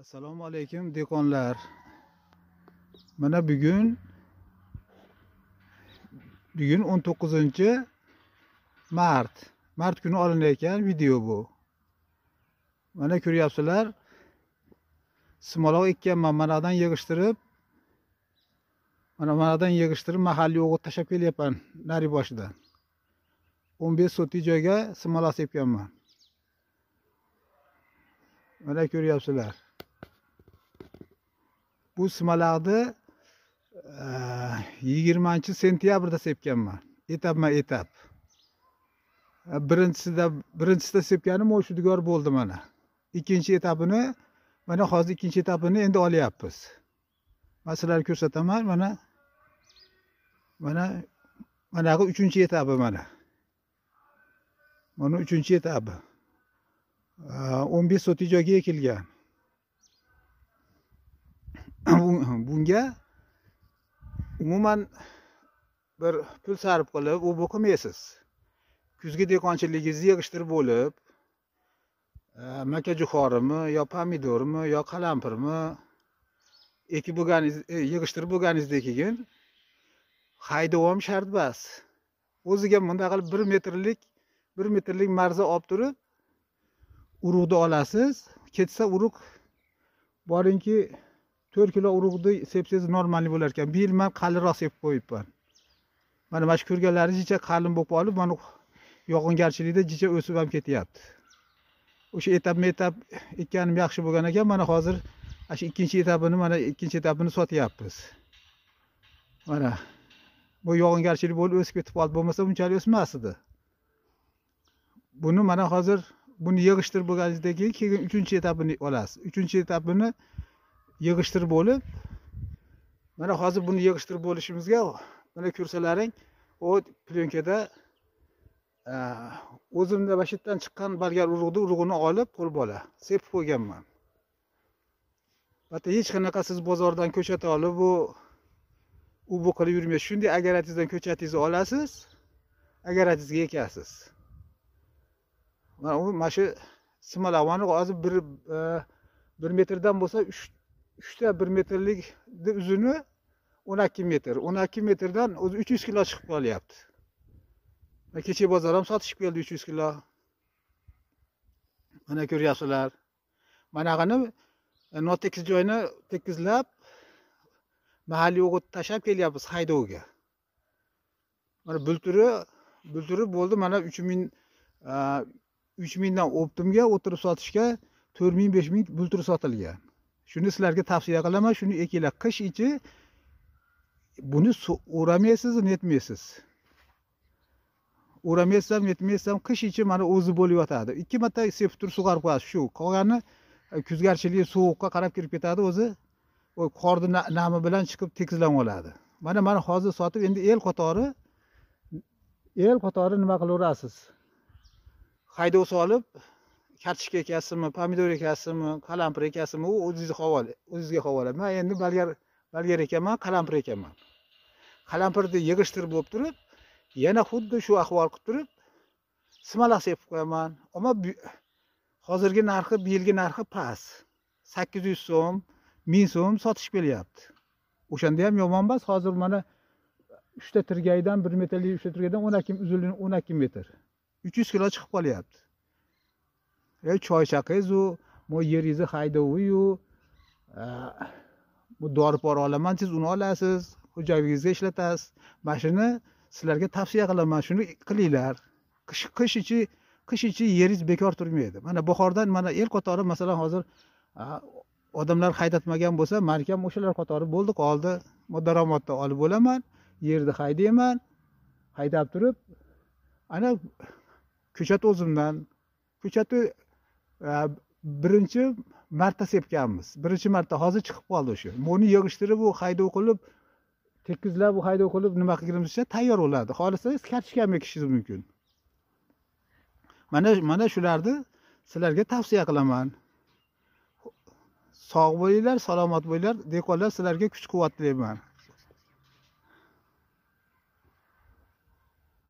Assalomu alaykum dehqonlar. Mana bugun 19-mart. Mart kuni olinayotgan video bu. Mana ko'ryapsizlar. Simoloq ekkanman, manadan yig'ishtirib, manadan yig'ishtirib mahalliy o'g'it tashab kelyapman nari boshidan. 15 sotix joyga simoloq sepganman. Mana ko'ryapsizlar. Bu simoloqni 20-sentyabrda sepganman. Etap. Birinchisida sepganim o'shudigor bo'ldi mana. Ikkinchi etapini mana hozir ikkinchi etapini endi olyapmiz. Men sizlarga ko'rsataman mana uchinchi etapi mana. Mana uchinchi etapi. 15 sotix joyga ekilgan. Bunga umuman bir pul sarf qilib, u boqmaysiz. Kuzgi dehqonchiligingizni yig'ishtirib bo'lib, maka jo'xorimi, yo pomidormi, yo qalampirmi ekib bo'lganingiz, yig'ishtirib bo'lganingizdan keyin haydavom shart emas. O'ziga bunday qilib 1 metrlik marza olib turib, urug'ni olasiz. Ketsa urug' boringki 4 kilo urug'ni sepsangiz normal bo'lar ekan. Bu yil men qalinroq sepib qo'yibman. Mana shu ko'rganlaringiz jicha qalin bo'lib qolib, mana yog'ingarchilikda jicha o'sib ham ketyapti. O'sha etap ekkanim yaxshi bo'lgan ekan, mana hozir shu ikkinchi etapini sotyapmiz. Mana bu yog'ingarchilik bo'lib o'sib ketib qoldi, bo'lmasa bunchalik o'smasdi. Buni mana hozir buni yig'ishtirib bo'lganingizdan keyin uchinchi etapini olasiz. Uchinchi etapini yig'ishtirib bo'lib, mana hozir buni yig'ishtirib bo'lishimizga mana ko'rsalaring, o plyonkada o'zimda vashitdan chiqqan bargar urug'ini olib qo'lbola sepib qo'yganman. Hatto hech qanaqa siz bozordan ko'chat olib bu qilib yurmaysiz. Shunday agaratingizdan ko'chatingizni olasiz, agaratingizga ekasiz. Mana shu simoloqni hozir 1 metrdan bo'lsa 3 ta 1 metrlik uzuni 12 metr. 12 metrdan o'zi 300 kilo chiqib qolyapti. Kecha bozor ham sotishib keldi 300 kilo. Mana ko'ryapsizlar. Mana qani notekis joyni tekizlab mahalliy o'g'it tashab kelyapmiz haydovga. Mana bulturi bo'ldi, mana 3000 dan optimga o'tirib sotishga 4000-5000 bultur sotilgan. Shuni sizlarga tavsiya qilaman, shuni ekinglar. Qish ichi buni o'ramaysiz, netmaysiz. O'ramaysiz ham, netmaysiz ham, qish ichi mana o'zi bo'lib yotadi. 2 marta sepib turib sug'arib qo'yasiz. Shu qolgani kuzgarchilik sovuqqa qarab kirib ketadi, o'zi o qorni nami bilan chiqib tekizlanib oladi. Mana hozir sotib, endi el qatori nima qilaverasiz? Haydov solib, kartoshka ekasizmi, pomidor ekasizmi, qalampir ekasizmi, u o'zingizga havola. Men endi balgar ekaman, qalampir ekaman. Qalampirni yig'ishtirib bo'lib turib, yana xuddi shu ahvol qilib turib, simoloq sepib qo'yaman. Ammo hozirgi narxi, bu yilgi narxi past. 800 so'm, 1000 so'm sotish kelyapti. O'shanda ham yomon emas. Hozir mana 3 ta tirgaydan 1 metrlik 3 ta tirgaydan 12 metr. 300 kilo chiqib qolyapti. Choy chaqingiz-u, bu yeringizni haydovi-yu, bu doripor olaman, siz uni olasiz, xo'jaligingizga ishlatasiz. Mana shuni sizlarga tavsiya qilaman, shuni qilinglar. Qish ichi yeringiz bekor turmaydi. Mana bahordan mana el qatori, masalan hozir odamlar haydatmagan bo'lsa, men ham o'shalar qatori bo'ldi, qoldi. Daromadda olib bo'laman, yerni haydayman, haydab turib, ana ko'chat o'zimdan. Ko'chatni birinchi marta sepganmiz. Birinchi marta hozir chiqib qoldi o'sha. Buni yig'ishtirib, u haydov qilib, tekizlab, u haydov qilib nima qilganimizcha tayyor bo'ladi. Xohlasangiz kartoshka ham ekishingiz mumkin. Mana shularni sizlarga tavsiya qilaman. Sog' bo'linglar, salomat bo'linglar. Dehqonlar, sizlarga kuch-quvvat tilayman.